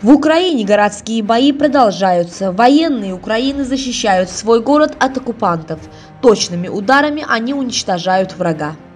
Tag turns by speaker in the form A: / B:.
A: В Украине городские бои продолжаются. Военные Украины защищают свой город от оккупантов. Точными ударами они уничтожают врага.